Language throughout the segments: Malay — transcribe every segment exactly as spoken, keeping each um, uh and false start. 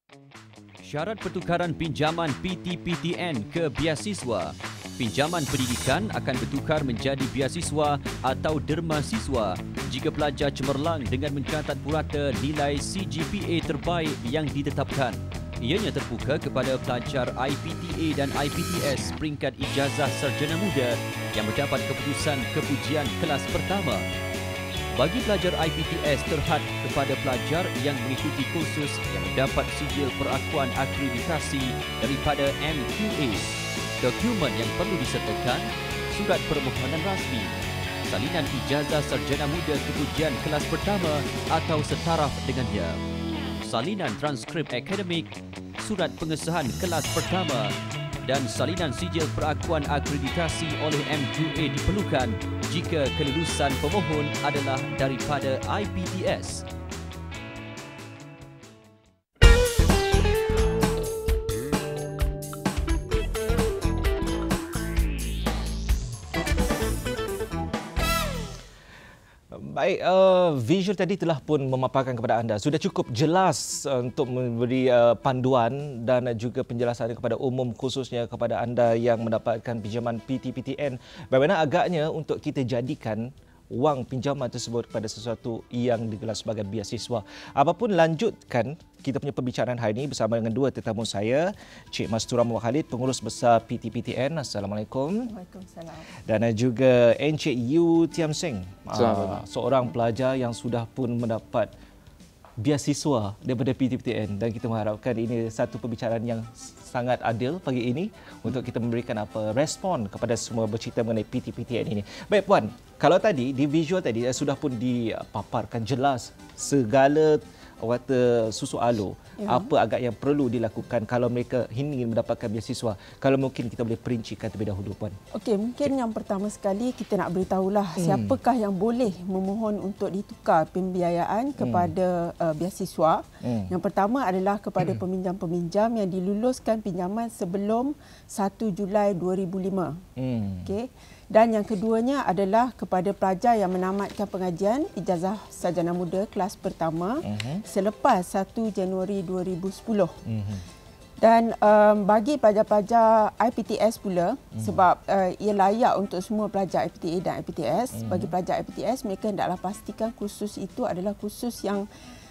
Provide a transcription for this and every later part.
Syarat pertukaran pinjaman P T P T N ke biasiswa. Pinjaman pendidikan akan bertukar menjadi biasiswa atau derma siswa jika pelajar cemerlang dengan mencatat purata nilai C G P A terbaik yang ditetapkan. Ianya terbuka kepada pelajar I P T A dan I P T S peringkat ijazah sarjana muda yang mendapat keputusan kepujian kelas pertama. Bagi pelajar I P T S terhad kepada pelajar yang mengikuti kursus yang mendapat sijil perakuan akreditasi daripada M Q A. Dokumen yang perlu disertakan, surat permohonan rasmi, salinan ijazah sarjana muda kepujian kelas pertama atau setaraf dengannya, salinan transkrip akademik, surat pengesahan kelas pertama dan salinan sijil perakuan akreditasi oleh M Q A diperlukan jika kelulusan pemohon adalah daripada I P T S. Baik, uh, visual tadi telah pun memaparkan kepada anda. Sudah cukup jelas uh, untuk memberi uh, panduan dan juga penjelasan kepada umum, khususnya kepada anda yang mendapatkan pinjaman P T P T N. Bagaimana agaknya untuk kita jadikan wang pinjaman tersebut kepada sesuatu yang digelar sebagai biasiswa. Apapun, lanjutkan kita punya pembicaraan hari ini bersama dengan dua tetamu saya, Cik Mastura Muhammad Khalid, Pengurus Besar P T P T N. Assalamualaikum. Waalaikumsalam. Dan juga Encik Yu Tiam Seng, uh, seorang pelajar yang sudah pun mendapat biasiswa daripada P T P T N, dan kita mengharapkan ini satu pembicaraan yang sangat adil pagi ini untuk kita memberikan apa respon kepada semua bercerita mengenai P T P T N ini. Baik puan, kalau tadi di visual tadi sudah pun dipaparkan jelas segala kata susu alo, ya, apa agak yang perlu dilakukan kalau mereka ingin mendapatkan biasiswa. Kalau mungkin kita boleh perincikan terlebih dahulu puan. Okey, mungkin okay. yang pertama sekali kita nak beritahulah hmm. siapakah yang boleh memohon untuk ditukar pembiayaan kepada hmm. uh, biasiswa. Hmm. Yang pertama adalah kepada hmm. peminjam-peminjam yang diluluskan pinjaman sebelum satu Julai dua ribu lima. Hmm. Okey. Dan yang keduanya adalah kepada pelajar yang menamatkan pengajian ijazah sarjana muda kelas pertama uh-huh. selepas satu Januari dua ribu sepuluh. Uh-huh. Dan um, bagi pelajar-pelajar I P T S pula, uh-huh. sebab uh, ia layak untuk semua pelajar I P T A dan I P T S, uh-huh. bagi pelajar I P T S mereka hendaklah pastikan kursus itu adalah kursus yang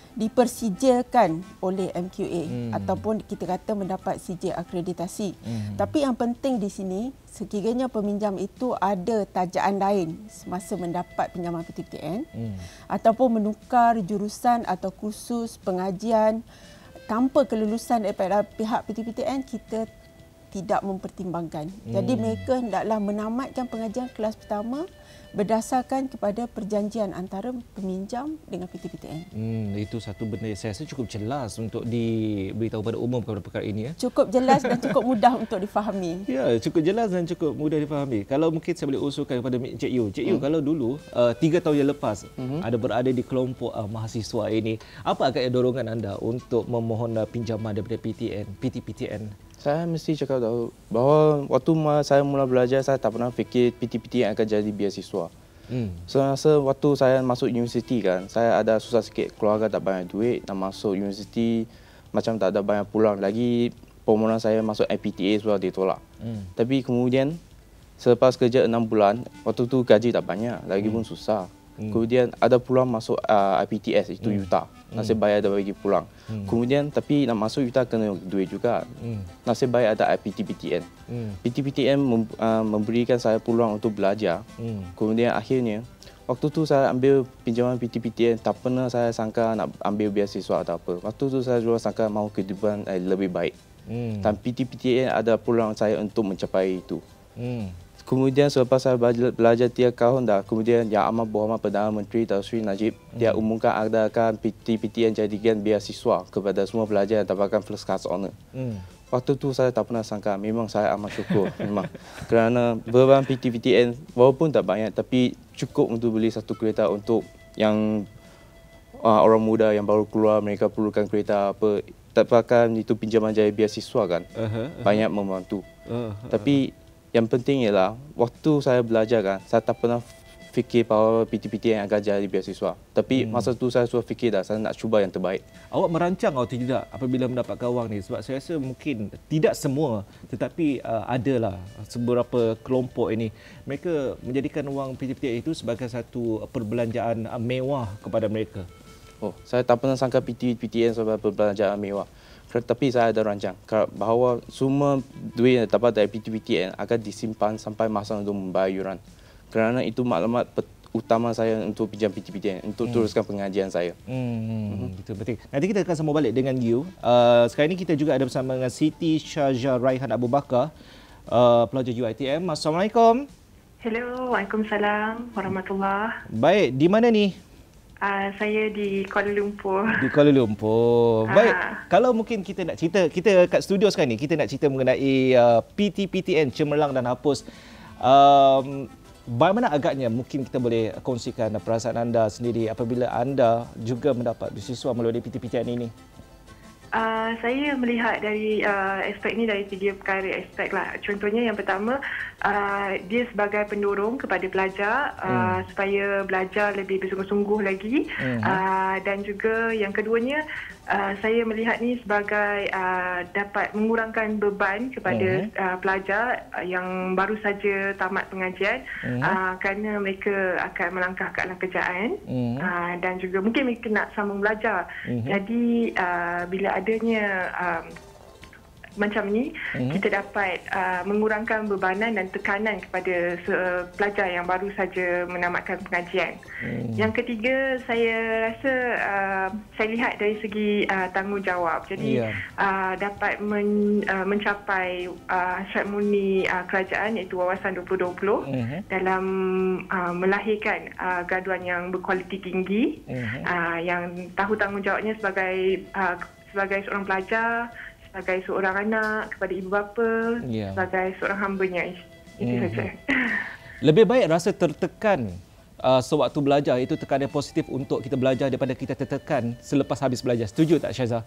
dipersijilkan oleh M Q A hmm. ataupun kita kata mendapat sijil akreditasi. Hmm. Tapi yang penting di sini, sekiranya peminjam itu ada tajaan lain semasa mendapat pinjaman P T P T N hmm. ataupun menukar jurusan atau kursus pengajian tanpa kelulusan daripada pihak P T P T N, kita tidak mempertimbangkan. Hmm. Jadi mereka hendaklah menamatkan pengajian kelas pertama berdasarkan kepada perjanjian antara peminjam dengan P T P T N. Hmm, itu satu benda yang saya rasa cukup jelas untuk diberitahu pada umum kepada perkara ini. Ya. Cukup jelas dan cukup mudah untuk difahami. Ya, cukup jelas dan cukup mudah difahami. Kalau mungkin saya boleh usulkan kepada Cik Yu. Cik Yu, hmm. kalau dulu, uh, tiga tahun yang lepas, hmm. ada berada di kelompok uh, mahasiswa ini, apa agaknya dorongan anda untuk memohon uh, pinjaman daripada P T N, P T P T N? Saya mesti cakap tahu bahawa waktu saya mula belajar, saya tak pernah fikir P T P T N akan jadi biasiswa. Hmm. So, rasa waktu saya masuk universiti kan, saya ada susah sikit, keluarga tak banyak duit, nak masuk universiti macam tak ada banyak pulang. Lagi permohonan saya masuk I P T A sudah ditolak. Hmm. Tapi kemudian selepas kerja enam bulan, waktu tu gaji tak banyak, lagi hmm. pun susah. Hmm. Kemudian ada peluang masuk uh, I P T S, itu hmm. U T A. Nasib baik ada bagi pulang. Hmm. Kemudian tapi nak masuk U T A kena duit juga. Hmm. Nasib baik ada I P T P T N. Hmm. P T P T N mem, uh, memberikan saya peluang untuk belajar. Hmm. Kemudian akhirnya, waktu tu saya ambil pinjaman P T P T N, tak pernah saya sangka nak ambil beasiswa atau apa. Waktu tu saya juga sangka mahu kehidupan eh, lebih baik. Hmm. Dan P T P T N ada peluang saya untuk mencapai itu. Hmm. Kemudian selepas saya belajar, belajar tiga tahun dah, kemudian Yang Amat Berhormat Perdana Menteri Tan Sri Najib, hmm. dia umumkan adakan P T P T N jadikan beasiswa kepada semua pelajar yang dapatkan first class honour. Hmm. Waktu tu saya tak pernah sangka, memang saya amat syukur memang. Kerana beban P T P T N walaupun tak banyak, tapi cukup untuk beli satu kereta untuk yang uh, orang muda yang baru keluar, mereka perlukan kereta apa, dapatkan itu pinjaman jadi beasiswa kan, uh-huh, uh-huh. banyak membantu. Uh-huh. Tapi yang penting ialah waktu saya belajar kan, saya tak pernah fikir bahawa P T P T N akan jadi beasiswa. Tapi hmm. masa tu saya sudah fikir dah, saya nak cuba yang terbaik. Awak merancang atau tidak apabila mendapatkan wang ni? Sebab saya rasa mungkin tidak semua, tetapi uh, adalah beberapa kelompok ini. Mereka menjadikan wang P T P T N itu sebagai satu perbelanjaan uh, mewah kepada mereka. Oh, saya tak pernah sangka P T P T N sebagai perbelanjaan mewah. Tapi saya ada rancang bahawa semua duit yang dapat dari P T P T N akan disimpan sampai masa untuk membayar yuran. Kerana itu maklumat utama saya untuk pinjam P T P T N, untuk hmm. teruskan pengajian saya. Hmm, betul betul. Nanti kita akan sambung balik dengan you. Uh, sekarang ini kita juga ada bersama dengan Siti Syahja Raihan Abu Bakar, uh, pelajar U I T M. Assalamualaikum. Hello, Waalaikumsalam warahmatullahi. Baik, di mana ni? Uh, saya di Kuala Lumpur. Di Kuala Lumpur. Baik, uh. kalau mungkin kita nak cerita, kita kat studio sekarang ni, kita nak cerita mengenai uh, P T P T N cemerlang dan hapus. Um, Bagaimana agaknya mungkin kita boleh kongsikan perasaan anda sendiri apabila anda juga mendapat beasiswa melalui P T P T N ini? Uh, saya melihat dari uh, aspek ni dari tiga perkara aspek lah. Contohnya yang pertama, uh, dia sebagai pendorong kepada pelajar uh, hmm. supaya belajar lebih bersungguh-sungguh lagi. Hmm. Uh, dan juga yang keduanya, uh, saya melihat ni sebagai uh, dapat mengurangkan beban kepada hmm. uh, pelajar yang baru saja tamat pengajian hmm. uh, kerana mereka akan melangkah ke alam kerjaan hmm. uh, dan juga mungkin mereka nak sambung belajar. Hmm. Jadi uh, bila adanya um, macam ni, mm-hmm. kita dapat uh, mengurangkan bebanan dan tekanan kepada uh, pelajar yang baru saja menamatkan pengajian. Mm. Yang ketiga, saya rasa uh, saya lihat dari segi uh, tanggungjawab. Jadi yeah. uh, dapat men, uh, mencapai uh, syarat murni uh, kerajaan iaitu Wawasan dua puluh dua puluh mm-hmm. dalam uh, melahirkan uh, graduan yang berkualiti tinggi, mm-hmm. uh, yang tahu tanggungjawabnya sebagai uh, sebagai seorang pelajar, sebagai seorang anak, kepada ibu bapa, yeah. sebagai seorang hambanya. Itu mm-hmm. saja. Lebih baik rasa tertekan uh, sewaktu belajar, itu tekanan positif untuk kita belajar daripada kita tertekan selepas habis belajar. Setuju tak, Syahza?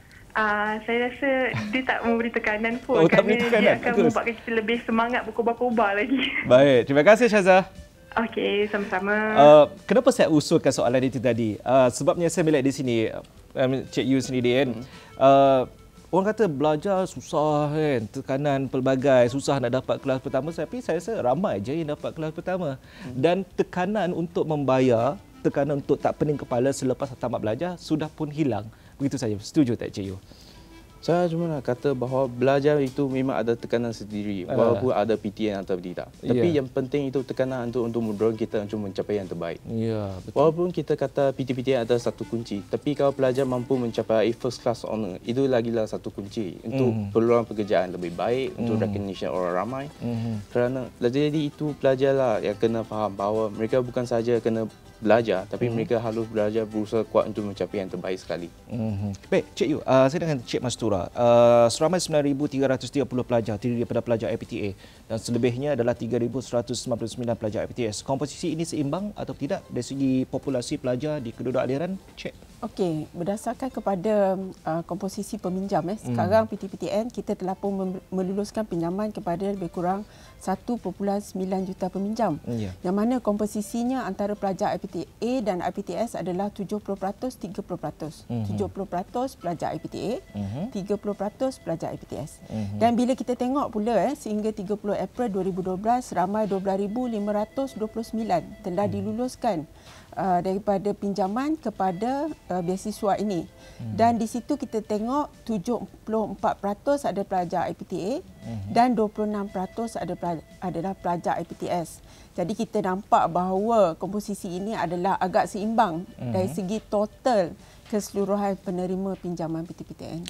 Uh, saya rasa dia tak memberi tekanan pun, oh, kerana tekanan. dia akan membuatkan kita lebih semangat berkobar-kobar lagi. Baik, terima kasih, Syahza. Okey, sama-sama. Uh, kenapa saya usulkan soalan itu tadi? Uh, sebabnya saya melihat di sini, uh, Cik Yu sendiri kan, hmm. uh, orang kata belajar susah kan, tekanan pelbagai, susah nak dapat kelas pertama, tapi saya rasa ramai je yang dapat kelas pertama. Hmm. Dan tekanan untuk membayar, tekanan untuk tak pening kepala selepas tamat belajar sudah pun hilang. Begitu saja. Setuju tak, Cik Yu? Saya cuma nak kata bahawa belajar itu memang ada tekanan sendiri, walaupun ada P T N atau tidak. Tapi yeah. yang penting itu tekanan untuk untuk mendorong kita untuk mencapai yang terbaik. Yeah, betul. Walaupun kita kata P T P T N adalah satu kunci, tapi kalau pelajar mampu mencapai first class honor, itu lagilah satu kunci untuk mm. peluang pekerjaan lebih baik, mm. untuk recognition orang ramai. Mm. Kerana jadi itu pelajarlah yang kena faham bahawa mereka bukan saja kena belajar, tapi mm-hmm. mereka harus belajar berusaha kuat untuk mencapai yang terbaik sekali. Mm-hmm. Baik, Cik Yu, uh, saya dengan Cik Mastura. Uh, seramai sembilan ribu tiga ratus tiga puluh pelajar terdiri daripada pelajar I P T A dan selebihnya adalah tiga ribu seratus sembilan puluh sembilan pelajar I P T S. Komposisi ini seimbang atau tidak dari segi populasi pelajar di kedua-dua aliran? Cik. Okey, berdasarkan kepada uh, komposisi peminjam, eh, sekarang hmm. P T P T N kita telah pun meluluskan pinjaman kepada lebih kurang satu perpuluhan sembilan juta peminjam. Yeah. Yang mana komposisinya antara pelajar I P T A dan I P T S adalah tujuh puluh peratus tiga puluh peratus. Mm-hmm. tujuh puluh peratus pelajar I P T A, mm-hmm. tiga puluh peratus pelajar I P T S. Mm-hmm. Dan bila kita tengok pula eh, sehingga tiga puluh April dua ribu dua belas, ramai dua belas ribu lima ratus dua puluh sembilan telah diluluskan Uh, daripada pinjaman kepada uh, beasiswa ini. Hmm. Dan di situ kita tengok tujuh puluh empat peratus ada pelajar I P T A hmm. dan dua puluh enam peratus ada pelajar, adalah pelajar I P T S. Jadi kita nampak bahawa komposisi ini adalah agak seimbang hmm. dari segi total keseluruhan penerima pinjaman P T P T N.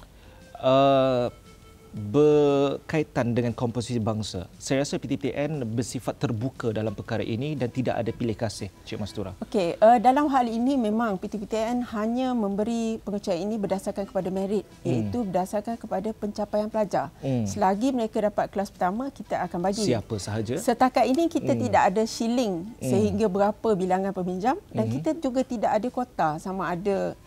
Uh, berkaitan dengan komposisi bangsa, saya rasa P T P T N bersifat terbuka dalam perkara ini dan tidak ada pilih kasih, Cik Mastura. Okey, uh, dalam hal ini memang P T P T N hanya memberi pengecualian ini berdasarkan kepada merit, hmm. iaitu berdasarkan kepada pencapaian pelajar. Hmm. Selagi mereka dapat kelas pertama, kita akan bagi. Siapa sahaja. Setakat ini kita hmm. tidak ada shilling hmm. sehingga berapa bilangan peminjam dan hmm. kita juga tidak ada kota sama ada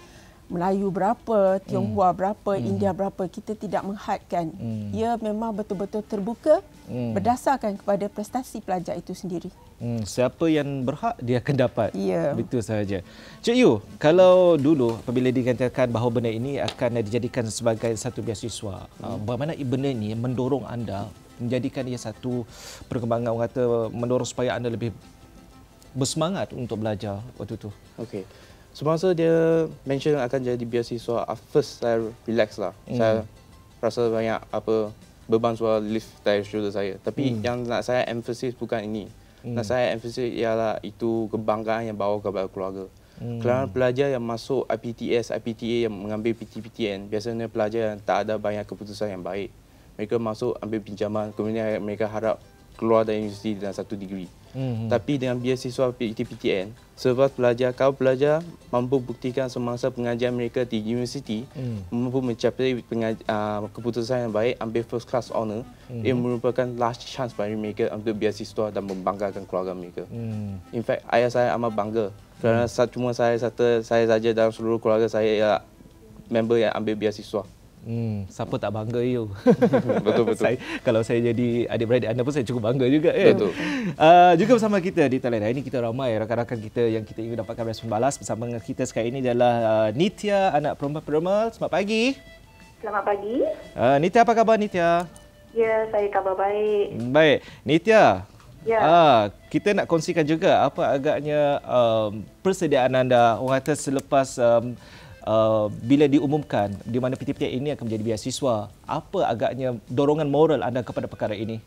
Melayu berapa, Tionghoa hmm. berapa, hmm. India berapa, kita tidak menghadkan. Hmm. Ia memang betul-betul terbuka hmm. berdasarkan kepada prestasi pelajar itu sendiri. Hmm. Siapa yang berhak, dia akan dapat. Ya. Betul sahaja. Cik Yu, kalau dulu apabila dikatakan bahawa benda ini akan dijadikan sebagai satu beasiswa, hmm. bagaimana benda ini mendorong anda menjadikan ia satu perkembangan, orang kata mendorong supaya anda lebih bersemangat untuk belajar waktu itu? Okey. Semasa dia mention akan jadi beasiswa, at first saya relax lah. Hmm. Saya rasa banyak apa beban suara lift dari shoulder saya. Tapi hmm. yang nak saya emphasis bukan ini. Hmm. Nak saya emphasis ialah itu kebanggaan yang bawa kepada keluarga. Hmm. Kerana pelajar yang masuk I P T S, I P T A yang mengambil P T P T N, biasanya pelajar yang tak ada banyak keputusan yang baik. Mereka masuk ambil pinjaman, kemudian mereka harap keluar dari universiti dengan satu degree. Hmm. Tapi dengan beasiswa P T P T N, selepas pelajar, kalau pelajar mampu buktikan semasa pengajian mereka di universiti, hmm. mampu mencapai pengaj- uh, keputusan yang baik, ambil first class honour, hmm. ia merupakan last chance bagi mereka untuk beasiswa dan membanggakan keluarga mereka. Hmm. In fact, ayah saya amat bangga kerana hmm. cuma saya satu, saya saja dalam seluruh keluarga saya ialah member yang ambil beasiswa. Hmm, siapa tak bangga you? Betul-betul. Saya, kalau saya jadi adik-beradik anda pun saya cukup bangga juga. Eh? Betul. Uh, juga bersama kita di talian hari ini kita ramai rakan-rakan kita yang kita ingin dapatkan respon balas. Bersama dengan kita sekali ini adalah uh, Nitya, anak perempuan Perumal. Selamat pagi. Selamat pagi. Uh, Nitya, apa khabar Nitya? Ya, saya khabar baik. Baik. Nitya, ya. uh, kita nak kongsikan juga apa agaknya um, persediaan anda, orang kata selepas um, Uh, bila diumumkan di mana P T P T N ini akan menjadi beasiswa, apa agaknya dorongan moral anda kepada perkara ini?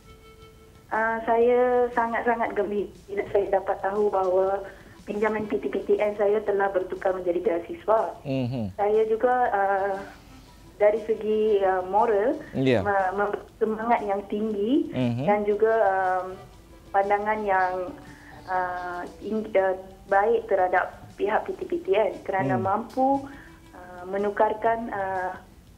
Uh, saya sangat-sangat gembira bila saya dapat tahu bahawa pinjaman P T P T N saya telah bertukar menjadi beasiswa. Mm-hmm. Saya juga uh, dari segi uh, moral, yeah. memberi semangat yang tinggi mm-hmm. dan juga um, pandangan yang uh, ing- uh, baik terhadap pihak P T P T N kerana hmm. mampu uh, menukarkan uh,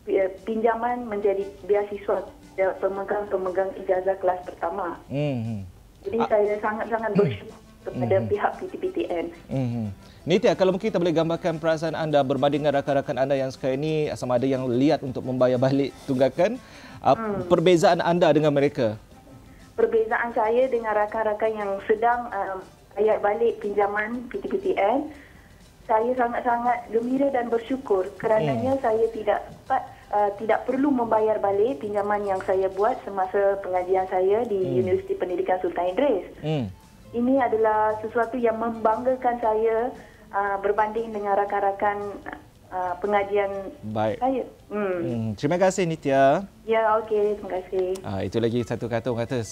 pinjaman menjadi beasiswa pemegang-pemegang ijazah kelas pertama. Hmm. Jadi ah. saya sangat-sangat bersyukur kepada hmm. pihak P T P T N. Hmm. Nitya, kalau mungkin kita boleh gambarkan perasaan anda berbanding dengan rakan-rakan anda yang sekarang ini, sama ada yang lihat untuk membayar balik tunggakan, hmm. perbezaan anda dengan mereka? Perbezaan saya dengan rakan-rakan yang sedang uh, bayar balik pinjaman P T P T N, saya sangat-sangat gembira dan bersyukur kerananya hmm. saya tidak uh, tidak perlu membayar balik pinjaman yang saya buat semasa pengajian saya di hmm. Universiti Pendidikan Sultan Idris. Hmm. Ini adalah sesuatu yang membanggakan saya uh, berbanding dengan rakan-rakan uh, pengajian Baik. saya. Hmm. Hmm. Terima kasih Nitya. Ya, okey, terima kasih. Ah, itu lagi satu kata orang kata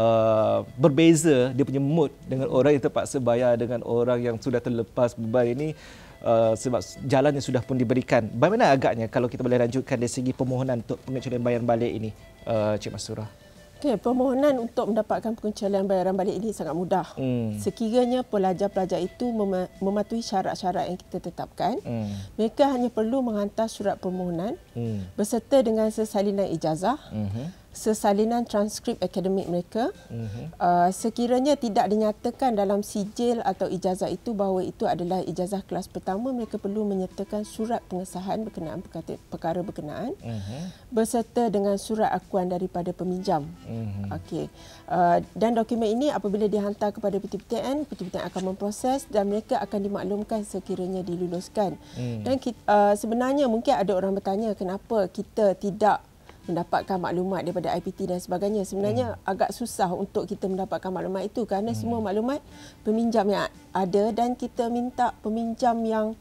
uh, berbeza dia punya mood dengan orang yang terpaksa bayar dengan orang yang sudah terlepas beban ini uh, sebab jalan yang sudah pun diberikan. Bagaimana agaknya kalau kita boleh lanjutkan dari segi permohonan untuk pengecualian bayaran balik ini, uh, Cik Mastura? Okay, permohonan untuk mendapatkan pengecualian bayaran balik ini sangat mudah. Hmm. Sekiranya pelajar-pelajar itu mem- mematuhi syarat-syarat yang kita tetapkan, hmm. mereka hanya perlu menghantar surat permohonan hmm. berserta dengan sesalinan ijazah, hmm. sesalinan transkrip akademik mereka. Hmm. Uh, sekiranya tidak dinyatakan dalam sijil atau ijazah itu bahawa itu adalah ijazah kelas pertama, mereka perlu menyertakan surat pengesahan berkenaan perkara berkenaan hmm. berserta dengan surat akuan daripada peminjam. Hmm. Okey. Uh, dan dokumen ini apabila dihantar kepada P T P T N, P T P T N akan memproses dan mereka akan dimaklumkan sekiranya diluluskan. Hmm. Dan kita, uh, sebenarnya mungkin ada orang bertanya kenapa kita tidak mendapatkan maklumat daripada I P T dan sebagainya. Sebenarnya hmm. agak susah untuk kita mendapatkan maklumat itu kerana hmm. semua maklumat peminjam yang ada dan kita minta peminjam yang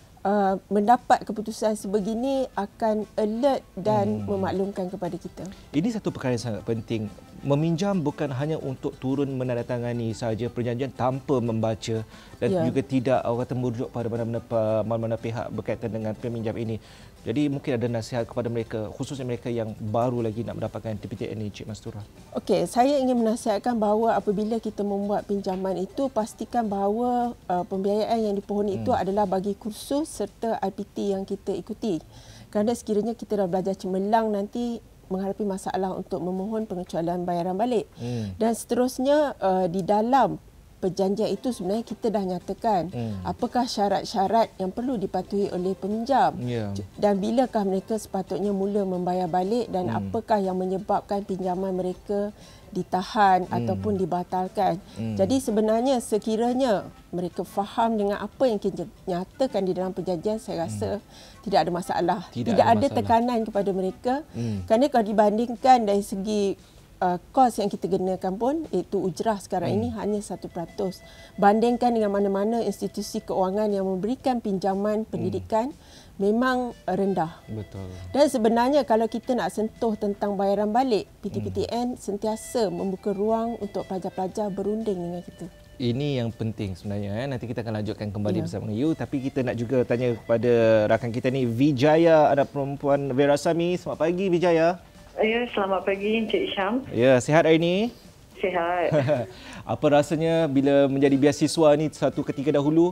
Uh, mendapat keputusan sebegini akan alert dan hmm. memaklumkan kepada kita. Ini satu perkara yang sangat penting. Meminjam bukan hanya untuk turun menandatangani sahaja perjanjian tanpa membaca dan ya. juga tidak orang kata merujuk pada mana-mana, mana-mana pihak berkaitan dengan peminjam ini. Jadi mungkin ada nasihat kepada mereka, khususnya mereka yang baru lagi nak mendapatkan P T P T N ini, Cik Mastura. Okey, saya ingin menasihatkan bahawa apabila kita membuat pinjaman itu, pastikan bahawa uh, pembiayaan yang dipohoni hmm. itu adalah bagi kursus serta I P T yang kita ikuti. Kerana sekiranya kita dah belajar cemerlang, nanti menghadapi masalah untuk memohon pengecualian bayaran balik. Hmm. Dan seterusnya uh, di dalam perjanjian itu sebenarnya kita dah nyatakan hmm. apakah syarat-syarat yang perlu dipatuhi oleh peminjam yeah. dan bilakah mereka sepatutnya mula membayar balik dan hmm. apakah yang menyebabkan pinjaman mereka ditahan hmm. ataupun dibatalkan. Hmm. Jadi sebenarnya sekiranya mereka faham dengan apa yang kita nyatakan di dalam perjanjian, saya rasa hmm. tidak ada masalah. Tidak, tidak ada, ada masalah. Tekanan kepada mereka. Hmm. Kerana kalau dibandingkan dari segi uh, kos yang kita gunakan pun, iaitu ujrah sekarang hmm. ini hanya satu peratus. Bandingkan dengan mana-mana institusi keuangan yang memberikan pinjaman pendidikan, hmm. memang rendah. Betul. Dan sebenarnya kalau kita nak sentuh tentang bayaran balik, P T P T N hmm. sentiasa membuka ruang untuk pelajar-pelajar berunding dengan kita. Ini yang penting sebenarnya. Nanti kita akan lanjutkan kembali ya. bersama you. Tapi kita nak juga tanya kepada rakan kita ni, Vijaya, anak perempuan Veerasamy. Selamat pagi, Vijaya. Ya, selamat pagi Encik Syam. Ya, sihat hari ini? Sihat. Apa rasanya bila menjadi biasiswa ni satu ketika dahulu?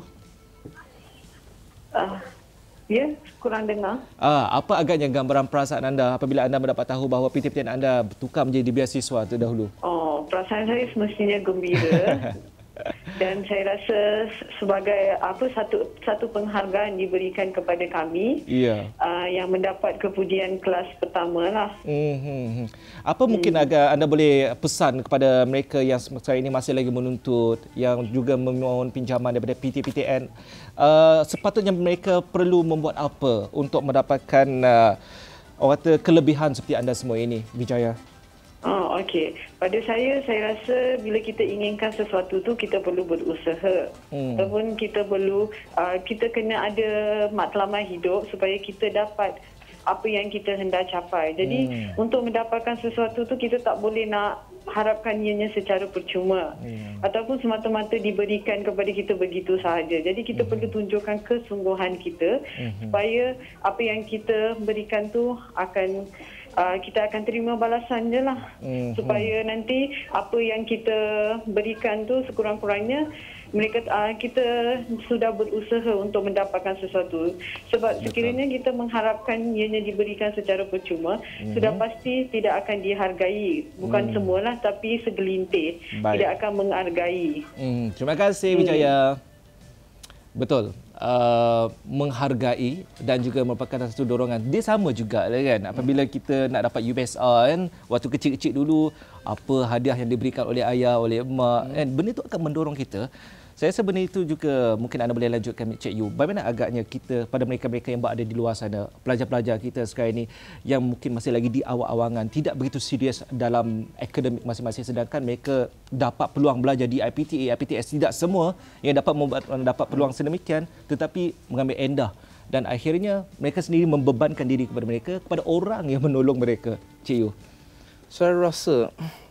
Uh. Ya, kurang dengar. Ah, apa agaknya gambaran perasaan anda apabila anda mendapat tahu bahawa P T P T N anda bertukar menjadi biasiswa terdahulu? Oh, perasaan saya semestinya gembira. Dan saya rasa sebagai apa satu satu penghargaan diberikan kepada kami yeah. uh, yang mendapat kepujian kelas pertama lah. Mm-hmm. Apa mungkin hmm. agak anda boleh pesan kepada mereka yang sekarang ini masih lagi menuntut, yang juga memohon pinjaman daripada P T P T N? Uh, sepatutnya mereka perlu membuat apa untuk mendapatkan uh, orang kata kelebihan seperti anda semua ini, Vijaya? Oh, okey. Pada saya, saya rasa bila kita inginkan sesuatu tu kita perlu berusaha. Hmm. Ataupun kita perlu, uh, kita kena ada matlamat hidup supaya kita dapat apa yang kita hendak capai. Jadi, hmm. untuk mendapatkan sesuatu tu kita tak boleh nak harapkan ianya secara percuma. Hmm. Ataupun semata-mata diberikan kepada kita begitu sahaja. Jadi, kita hmm. perlu tunjukkan kesungguhan kita hmm. supaya apa yang kita berikan tu akan Uh, kita akan terima balasan je lah. Mm-hmm. Supaya nanti apa yang kita berikan tu sekurang-kurangnya mereka uh, kita sudah berusaha untuk mendapatkan sesuatu. Sebab betul. Sekiranya kita mengharapkan ianya diberikan secara percuma, mm-hmm. sudah pasti tidak akan dihargai. Bukan mm. semualah, tapi segelintir. Baik. Tidak akan menghargai. Mm. Terima kasih, Vijaya. Mm. Betul. Uh, menghargai dan juga merupakan satu dorongan. Dia sama juga lah kan, apabila kita nak dapat U B S R kan, waktu kecil-kecil dulu, apa hadiah yang diberikan oleh ayah, oleh emak kan, benda itu akan mendorong kita. Saya rasa benda itu juga mungkin anda boleh lanjutkan, Cik Yu. Bagaimana agaknya kita, pada mereka-mereka yang berada di luar sana, pelajar-pelajar kita sekarang ini yang mungkin masih lagi di awal-awangan, tidak begitu serius dalam akademik masing-masing, sedangkan mereka dapat peluang belajar di I P T A, I P T S. Tidak semua yang dapat mendapat peluang sedemikian, tetapi mengambil endah. Dan akhirnya mereka sendiri membebankan diri kepada mereka, kepada orang yang menolong mereka. Cik Yu. Saya rasa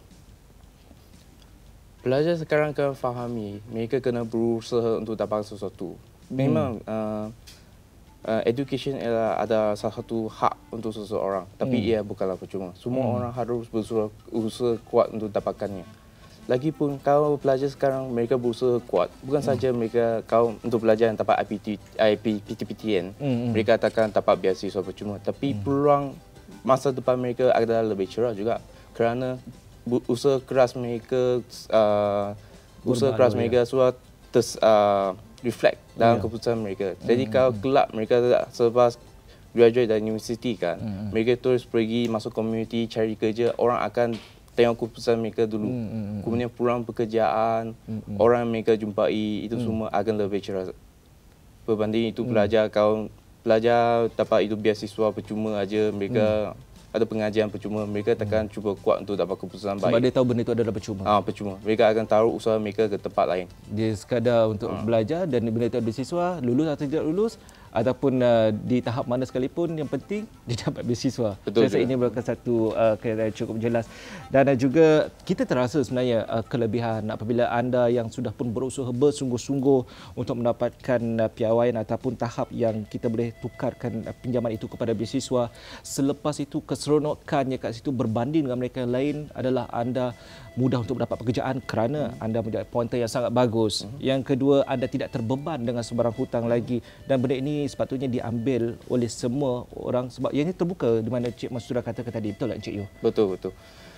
pelajar sekarang kena fahami, mereka kena berusaha untuk dapat sesuatu. Memang hmm. uh, uh, education adalah ada salah satu hak untuk seseorang, tapi hmm. ia bukanlah percuma. Semua hmm. orang harus berusaha usaha kuat untuk dapatkannya. Lagipun kalau pelajar sekarang mereka berusaha kuat, bukan hmm. saja mereka kalau untuk pelajar yang dapat I P T, I P, P T P T N, hmm. mereka takkan dapat beasiswa percuma, tapi hmm. peluang masa depan mereka adalah lebih cerah juga kerana usaha keras mereka, uh, usaha keras mereka sudah ter uh, reflect dalam yeah. keputusan mereka. Jadi mm-hmm. kalau kelak mereka selepas graduate dari universiti kan, mm-hmm. mereka terus pergi masuk community cari kerja, orang akan tengok keputusan mereka dulu. Mm-hmm. Kemudian peluang pekerjaan, mm-hmm. orang yang mereka jumpai itu mm. semua akan lebih cerah. Berbanding itu mm. pelajar, kalau pelajar dapat itu beasiswa percuma aja, mereka mm. ada pengajian percuma, mereka takkan cuba kuat untuk dapat keputusan baik. Sebab dia tahu benda itu adalah percuma. Ah, percuma. Mereka akan taruh usaha mereka ke tempat lain. Dia sekadar untuk hmm. belajar dan benda itu beasiswa, lulus atau tidak lulus, ataupun uh, di tahap mana sekalipun, yang penting dia dapat beasiswa. Betul. Saya rasa ini merupakan satu uh, yang cukup jelas. Dan uh, juga kita terasa sebenarnya uh, kelebihan apabila anda yang sudah pun berusaha bersungguh-sungguh untuk mendapatkan uh, piawaian ataupun tahap yang kita boleh tukarkan uh, pinjaman itu kepada beasiswa. Selepas itu keseronokannya kat situ berbanding dengan mereka yang lain adalah anda mudah untuk mendapat pekerjaan kerana anda menjadi pointer yang sangat bagus. Yang kedua, anda tidak terbeban dengan sebarang hutang lagi, dan benda ini sepatutnya diambil oleh semua orang sebab ianya terbuka di mana Cik Mas sudah katakan tadi. Betul tak Cik Yu? Betul, betul.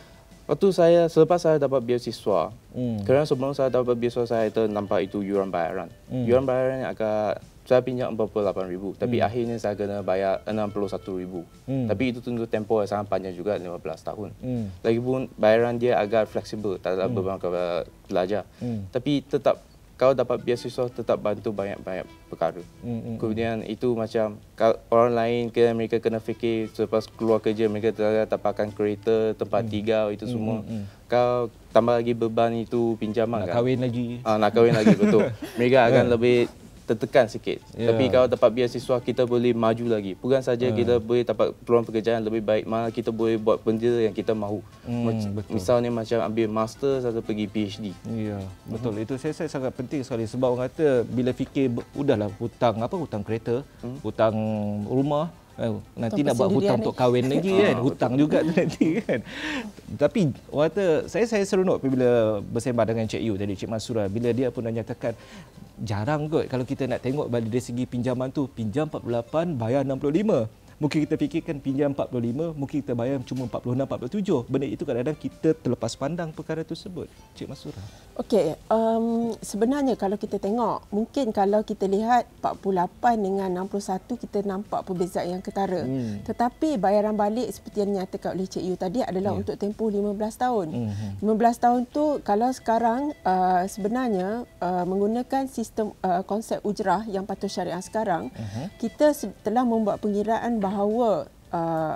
Waktu saya, selepas saya dapat beasiswa, Hmm. kerana sebelum saya dapat beasiswa, saya itu nampak itu yuran bayaran. Hmm. Yuran bayaran yang agak, saya pinjam empat puluh lapan ribu, tapi hmm. akhirnya saya kena bayar enam puluh satu ribu. Hmm. Tapi itu tentu tempoh yang sangat panjang juga, lima belas tahun. Hmm. Lagipun bayaran dia agak fleksibel, tak ada hmm. beban kepada pelajar. Hmm. Tapi tetap, kalau dapat beasiswa tetap bantu banyak-banyak perkara. Mm-hmm. Kemudian itu macam orang lain ke mereka kena fikir selepas keluar kerja mereka telah dapatkan kereta, tempat mm. tinggal itu semua. Mm-hmm. Kau tambah lagi beban itu pinjaman nak kan. Nak kahwin lagi. Ah, nak kahwin lagi betul. Mereka akan lebih tertekan sikit. Yeah. Tapi kalau dapat beasiswa kita boleh maju lagi. Bukan saja uh. kita boleh dapat peluang pekerjaan lebih baik, malah kita boleh buat benda yang kita mahu. Hmm, Misalnya macam ambil master atau pergi PhD. Ya, yeah, betul. Hmm. Itu saya, saya sangat penting sekali sebab orang kata bila fikir udahlah hutang apa hutang kereta, hmm. hutang rumah, Eh, nanti nak buat hutang untuk kahwin lagi kan, hutang juga tu nanti kan. Tapi orang kata, saya saya seronok bila bersembah dengan Cik Yu tadi, Cik Mansura, bila dia pun nyatakan jarang kot kalau kita nak tengok dari segi pinjaman tu, pinjam empat puluh lapan, bayar enam puluh lima. Mungkin kita fikirkan pinjam empat puluh lima, mungkin kita bayar cuma empat puluh enam, empat puluh tujuh. Benda itu kadang-kadang kita terlepas pandang perkara tersebut. Cik Mansura. Okey, um, sebenarnya kalau kita tengok, mungkin kalau kita lihat empat puluh lapan dengan enam puluh satu, kita nampak perbezaan yang ketara. Hmm. Tetapi bayaran balik seperti yang dinyatakan oleh Cik Yu tadi adalah yeah. untuk tempoh lima belas tahun. Hmm. lima belas tahun tu kalau sekarang uh, sebenarnya uh, menggunakan sistem uh, konsep ujrah yang patuh syariah sekarang, uh-huh. kita telah membuat pengiraan bahawa uh,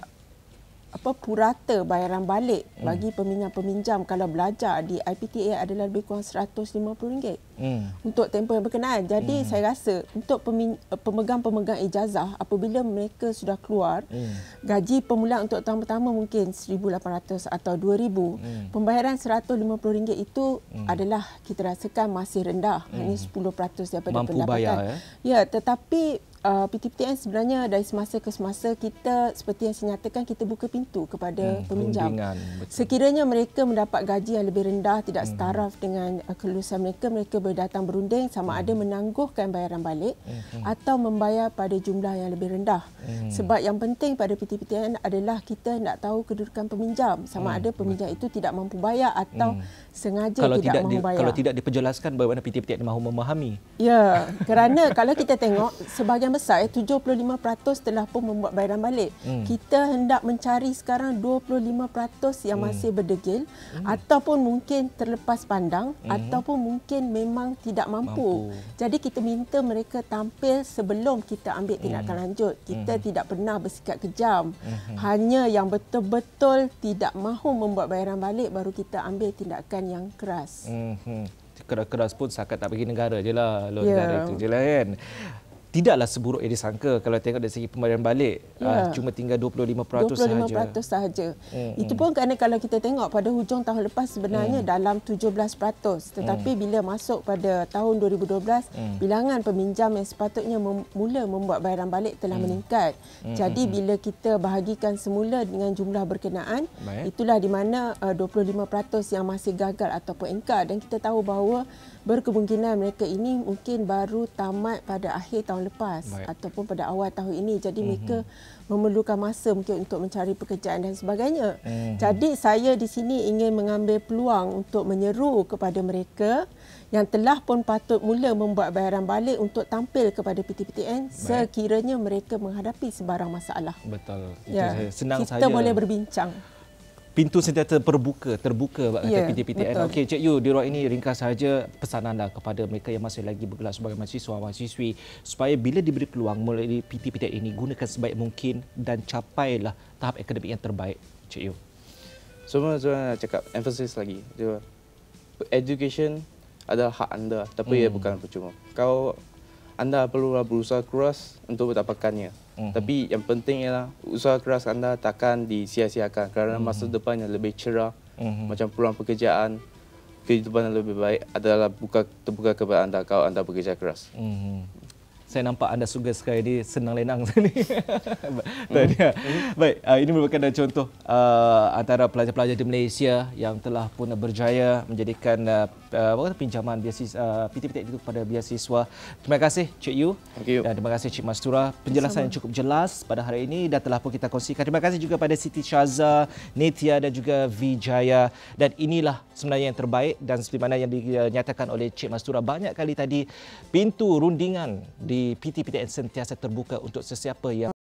apa purata bayaran balik hmm. bagi peminjam-peminjam kalau belajar di I P T A adalah lebih kurang seratus lima puluh ringgit hmm. untuk tempoh yang berkenaan. Jadi hmm. saya rasa untuk pemegang-pemegang ijazah apabila mereka sudah keluar, hmm. gaji permulaan untuk tahun pertama mungkin seribu lapan ratus atau dua ribu. Hmm. Pembayaran seratus lima puluh ringgit itu hmm. adalah kita rasakan masih rendah, hmm. hanya sepuluh peratus daripada mampu pendapatan. Bayar, ya? ya, tetapi Uh, P T P T N sebenarnya dari semasa ke semasa kita seperti yang saya nyatakan kita buka pintu kepada hmm, peminjam. Sekiranya mereka mendapat gaji yang lebih rendah, tidak hmm. setaraf dengan uh, kelulusan mereka, mereka boleh datang berunding sama hmm. ada menangguhkan bayaran balik hmm. atau membayar pada jumlah yang lebih rendah. Hmm. Sebab yang penting pada P T P T N adalah kita nak tahu kedudukan peminjam, sama hmm. ada peminjam itu tidak mampu bayar atau hmm. sengaja kalau tidak, tidak mahu di, bayar. Kalau tidak diperjelaskan bagaimana P T P T N mahu memahami. Ya, kerana kalau kita tengok sebahagian besar, tujuh puluh lima peratus telah pun membuat bayaran balik. Hmm. Kita hendak mencari sekarang dua puluh lima peratus yang hmm. masih berdegil hmm. ataupun mungkin terlepas pandang hmm. ataupun mungkin memang tidak mampu. mampu. Jadi kita minta mereka tampil sebelum kita ambil tindakan hmm. lanjut. Kita hmm. tidak pernah bersikap kejam. Hmm. Hanya yang betul-betul tidak mahu membuat bayaran balik baru kita ambil tindakan yang keras. Hmm. Keras-keras pun sakat tak bagi negara je lah. Lo yeah. negara itu je lah kan. Tidaklah seburuk yang disangka kalau tengok dari segi pembayaran balik. Ya. Uh, cuma tinggal dua puluh lima peratus sahaja. dua puluh lima peratus sahaja. Hmm, Itu pun kerana kalau kita tengok pada hujung tahun lepas sebenarnya hmm. dalam tujuh belas peratus. Tetapi hmm. bila masuk pada tahun dua ribu dua belas, hmm. bilangan peminjam yang sepatutnya mem- mula membuat bayaran balik telah hmm. meningkat. Hmm. Jadi bila kita bahagikan semula dengan jumlah berkenaan, baik. Itulah di mana uh, dua puluh lima peratus yang masih gagal ataupun engkar. Dan kita tahu bahawa berkemungkinan mereka ini mungkin baru tamat pada akhir tahun lepas Baik. ataupun pada awal tahun ini. Jadi mm-hmm. mereka memerlukan masa mungkin untuk mencari pekerjaan dan sebagainya. Mm-hmm. Jadi saya di sini ingin mengambil peluang untuk menyeru kepada mereka yang telah pun patut mula membuat bayaran balik untuk tampil kepada P T P T N Baik. sekiranya mereka menghadapi sebarang masalah. Betul. Ya. Itu senang kita saja. boleh berbincang. Pintu sentiasa terbuka, terbuka kata yeah, P T P T N. Okey, Cik Yu, di ruang ini ringkas saja pesanan anda kepada mereka yang masih lagi bergelar sebagai mahasiswa, mahasiswi supaya bila diberi peluang melalui P T P T N ini gunakan sebaik mungkin dan capailah tahap akademik yang terbaik. Cik Yu. Semua saya nak cakap, emphasis lagi. Education adalah hak anda, tapi hmm. ia bukan percuma. Kau anda perlu berusaha keras untuk mendapatkannya. Mm-hmm. Tapi yang penting ialah usaha keras anda takkan disia-siakan kerana mm-hmm. masa depan yang lebih cerah, mm-hmm. macam peluang pekerjaan, kehidupan yang lebih baik adalah buka terbuka kepada anda kalau anda bekerja keras. Mm-hmm. Saya nampak anda suka sekali ini, senang lenang sini. Tahniah. Baik, uh, ini merupakan contoh uh, antara pelajar-pelajar di Malaysia yang telah pun berjaya menjadikan uh, uh, pinjaman biasis, uh, P T P T N itu kepada biasiswa. Terima kasih Cik Yu. Dan terima kasih Cik Mastura. Penjelasan yang cukup jelas pada hari ini dan telah pun kita kongsikan. Terima kasih juga pada Siti Syaza, Nitya dan juga Vijaya. Dan inilah sebenarnya yang terbaik dan seperti mana yang dinyatakan oleh Cik Mastura banyak kali tadi, pintu rundingan di P T P T N sentiasa terbuka untuk sesiapa yang